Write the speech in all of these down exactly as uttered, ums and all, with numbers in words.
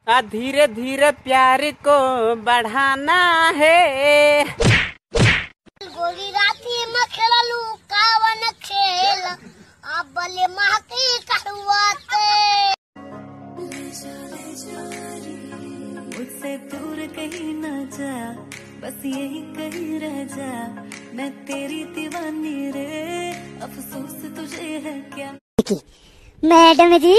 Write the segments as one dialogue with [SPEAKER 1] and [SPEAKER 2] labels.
[SPEAKER 1] धीरे धीरे प्यार को बढ़ाना है।
[SPEAKER 2] गोली राती में खेललू कावन खेल अब बले महकी कहवाते।
[SPEAKER 3] मुझसे दूर कहीं ना जा, बस यही कहीं रह जा, मैं तेरी दीवानी रे, अफसोस तुझे है क्या।
[SPEAKER 2] मैडम जी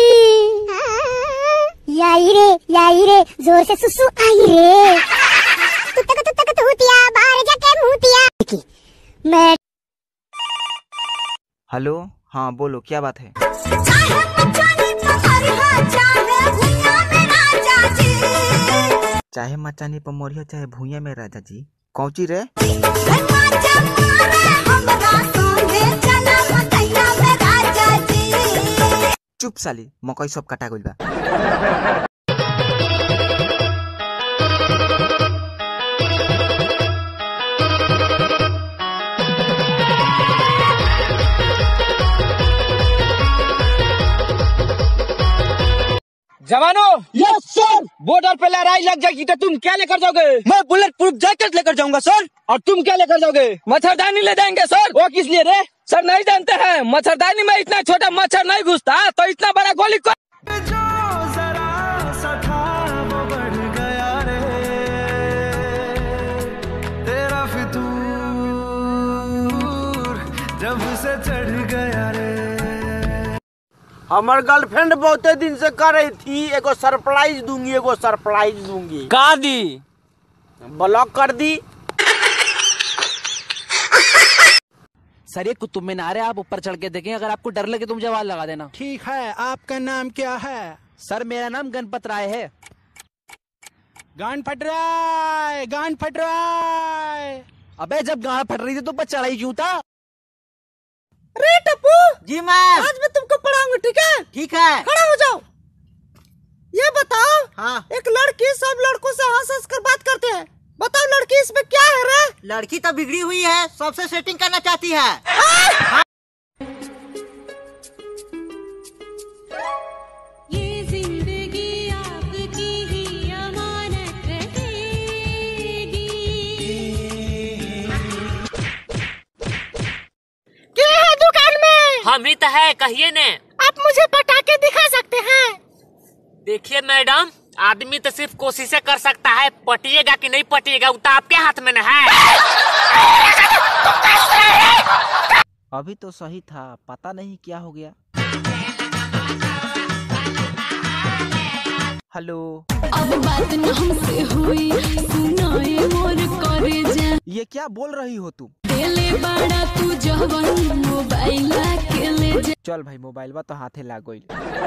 [SPEAKER 2] याई रे याई रे जोर से सुसु आई रे, तुतक तुतक तूतिया बाहर जाके मुतिया। मैं
[SPEAKER 4] हेलो, हाँ बोलो, क्या बात है? चाहे मचानी पर मोरिया चाहे भूया में राजा जी, कौची रे? चुप साली, मकई सब कटा गइल बा।
[SPEAKER 1] जवानों, यस सर। बॉर्डर पे लड़ाई लग जाएगी तो तुम क्या लेकर जाओगे? मैं बुलेट प्रूफ जैकेट लेकर जाऊंगा सर। और तुम क्या लेकर जाओगे? मच्छरदानी ले जाएंगे सर। वो किस लिए रे? सर नहीं जानते हैं, मच्छरदानी में इतना छोटा मच्छर नहीं घुसता, तो इतना बड़ा गोली को जो जरा सा था वो बढ़ गया रे, तेरा फितूर जब से चढ़ गया रे। हमार गर्लफ्रेंड बहुते दिन से कर रही थी, एगो सरप्राइज दूंगी, एगो सरप्राइज दूंगी। का दी? ब्लॉक कर दी।
[SPEAKER 5] सर ये कुतुब मीनार है, आप ऊपर चढ़ के देखें, अगर आपको डर लगे तो मुझे आवाज लगा देना।
[SPEAKER 6] ठीक है, आपका नाम क्या है?
[SPEAKER 5] सर मेरा नाम गणपत राय है।
[SPEAKER 6] गांड फट रहा है, गांड फट रहा है।
[SPEAKER 5] अबे जब गांड फट रही थी तो ऊपर चढ़ाई क्यों था?
[SPEAKER 1] अरे टप्पू
[SPEAKER 4] जी मैम,
[SPEAKER 1] आज मैं तुमको पढ़ाऊंगा, ठीक है?
[SPEAKER 4] ठीक है।
[SPEAKER 1] खड़ा हो जाओ। ये बताओ,
[SPEAKER 4] हाँ।
[SPEAKER 1] एक लड़की सब लड़कों से हंस हंस कर बात करते हैं, बताओ लड़की इसमें क्या है रे?
[SPEAKER 4] लड़की तो बिगड़ी हुई है, सबसे सेटिंग करना चाहती है।
[SPEAKER 3] ये जिंदगी आपकी ही अमानत रहेगी।
[SPEAKER 2] क्या है दुकान में?
[SPEAKER 7] हम ही तो है, कहिए ने।
[SPEAKER 2] आप मुझे पटाखे दिखा सकते हैं?
[SPEAKER 7] देखिए मैडम, आदमी तो सिर्फ कोशिशें कर सकता है, पटिएगा कि नहीं पटिएगा वो तो आपके हाथ में न है।
[SPEAKER 4] अभी तो सही था, पता नहीं क्या हो गया। हेलो,
[SPEAKER 3] अब बात न हमसे हुई, सुनाए मोर करे जा।
[SPEAKER 4] ये क्या बोल रही हो तुम?
[SPEAKER 3] देले बड़ा तू जवन मोबाइल के ले जा।
[SPEAKER 4] चल भाई, मोबाइल बा तो हाथे लाग गइल।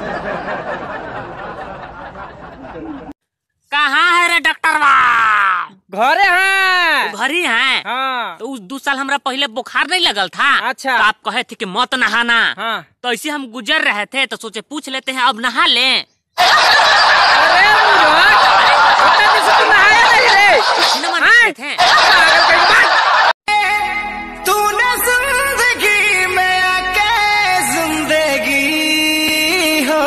[SPEAKER 7] कहाँ है रे डॉक्टर बा?
[SPEAKER 1] घरे हैं।
[SPEAKER 7] घर ही है।
[SPEAKER 1] हाँ।
[SPEAKER 7] तो उस दो साल हमरा पहले बुखार नहीं लगल था।
[SPEAKER 1] अच्छा।
[SPEAKER 7] तो आप कहे थे कि मत नहाना।
[SPEAKER 1] हाँ।
[SPEAKER 7] तो ऐसे हम गुजर रहे थे तो सोचे पूछ लेते हैं, अब नहा लें।
[SPEAKER 1] अरे उतना दिन से तू नहाया नहीं रे?
[SPEAKER 7] नहाए थे।
[SPEAKER 1] तूने जिंदगी में आके जिंदगी हो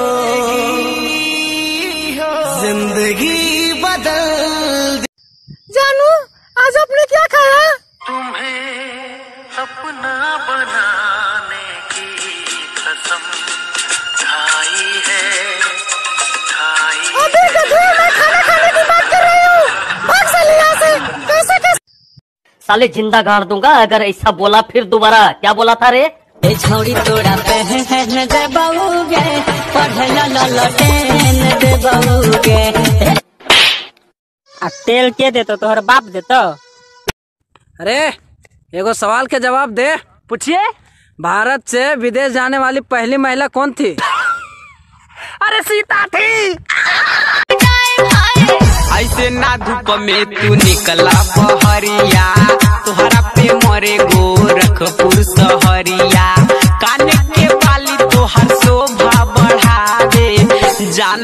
[SPEAKER 1] जिंदगी बदल। जानू, आज आपने क्या खाया?
[SPEAKER 8] तुम्हें अपना बनाने की कसम खाई है, खाई।
[SPEAKER 2] अबे गधे, मैं खाना खाने की बात कर रही हूँ। भाग साले यहाँ से। कैसे कैसे?
[SPEAKER 7] साले जिंदा गाड़ दूंगा अगर ऐसा बोला फिर दोबारा। क्या बोला था रे?
[SPEAKER 3] छोड़ी तोड़ा पहन दे बाबूगे, पढ़ला ललटेन दे बाबूगे।
[SPEAKER 7] आ तेल के देतो, तोहर बाप देतो?
[SPEAKER 1] अरे एगो सवाल के जवाब दे।
[SPEAKER 7] पूछिए।
[SPEAKER 1] भारत से विदेश जाने वाली पहली महिला कौन थी? अरे सीता थी।
[SPEAKER 9] ऐसे ना धूप में तू निकला बहरिया, तुहरा पे मरे गोरखपुर सहरिया। काने के बाली तोहर शोभा बढ़ावे, जान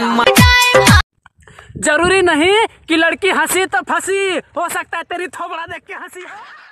[SPEAKER 1] जरूरी नहीं कि लड़की हंसी तो फंसी, हो सकता है तेरी थोबड़ा देख के हंसी।